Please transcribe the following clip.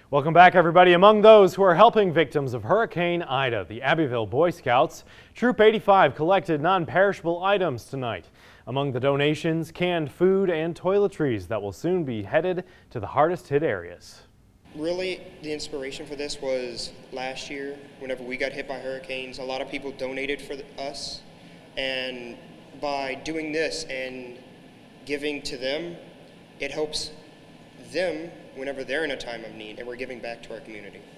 Welcome back, everybody. Among those who are helping victims of Hurricane Ida, the Abbeville Boy Scouts, Troop 85 collected non-perishable items tonight. Among the donations, canned food and toiletries that will soon be headed to the hardest hit areas. Really, the inspiration for this was last year, whenever we got hit by hurricanes. A lot of people donated for us, and by doing this and giving to them, it helps them whenever they're in a time of need, and we're giving back to our community.